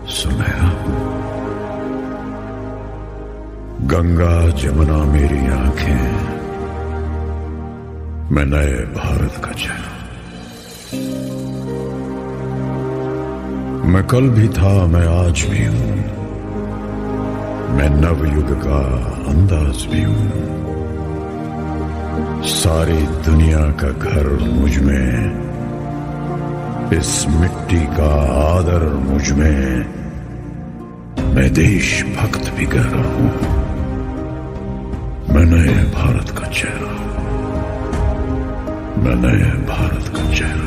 सुनहरा गंगा जमुना मेरी आंखें, मैं नए भारत का चेहरा। मैं कल भी था, मैं आज भी हूं, मैं नवयुग का अंदाज भी हूं। सारी दुनिया का घर मुझ में, इस मिट्टी का आदर मुझ में, मैं देशभक्त भी कह रहा हूं। मैं नए भारत का चेहरा, मैं नए भारत का चेहरा।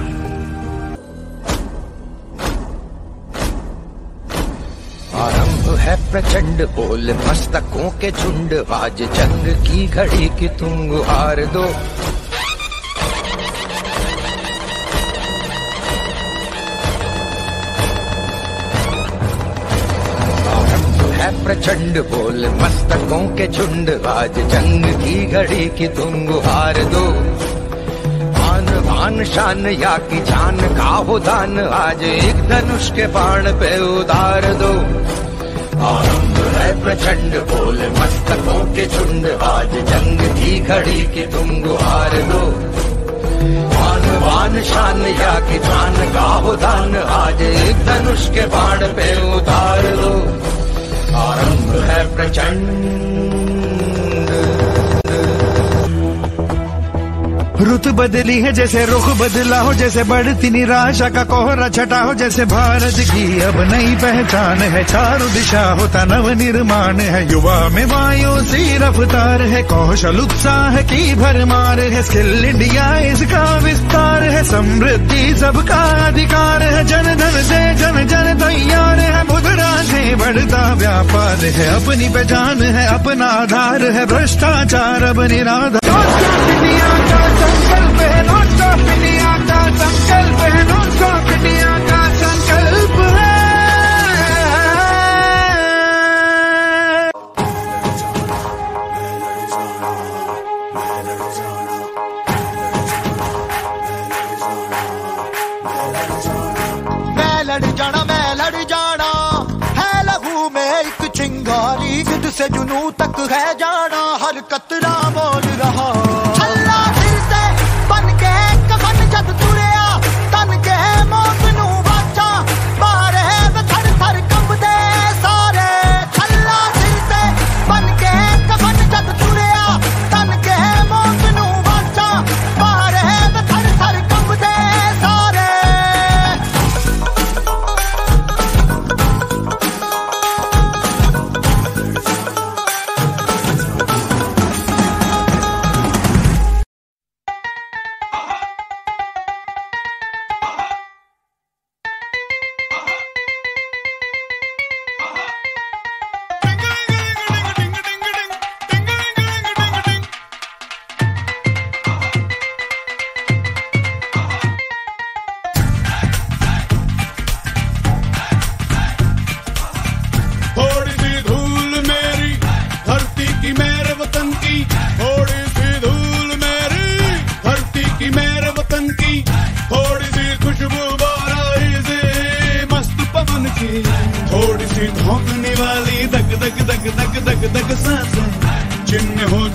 आरंभ है प्रचंड, बोल मस्तकों के झुंड, आज जंग की घड़ी की तुम गुहार दो। प्रचंड बोल मस्तकों के झुंड, आज जंग की घड़ी की तुम गुहार दो। आन बान शान या की जान का हो दान, आज एक धनुष के बाण पे उतार दो। आरंभ है प्रचंड बोल मस्तकों के झुंड, आज जंग की घड़ी की तुम गुहार दो। आन बान शान या की जान का हो दान, आज एक धनुष के बाण पे उतार दो। आरंभ है प्रचंड। रुत बदली है जैसे रुख बदला हो, जैसे बढ़ती निराशा का कोहरा छटा हो, जैसे भारत की अब नई पहचान है। चारों दिशा होता नव निर्माण है, युवा में वायु सी रफ्तार है। कौशल उत्साह की भरमार है, स्किल इंडिया इसका विस्तार है। समृद्धि सबका अधिकार है, जन धन से जन जन तैयार है। मुद्रा से बढ़ता व्यापार है, अपनी पहचान है, अपना आधार है। भ्रष्टाचार अब निराधार, संकल्प है नॉन स्टॉप इंडिया का, संकल्प है नॉन स्टॉप इंडिया का, संकल्प है। मैं लड़ जाना है लहू में एक चिंगारी, जिद से जुनू तक है जाना, हर कतरा बोल रहा। थोड़ी सी धोखने वाली दग दग दग दग दग दग सांसें, जिनमें हो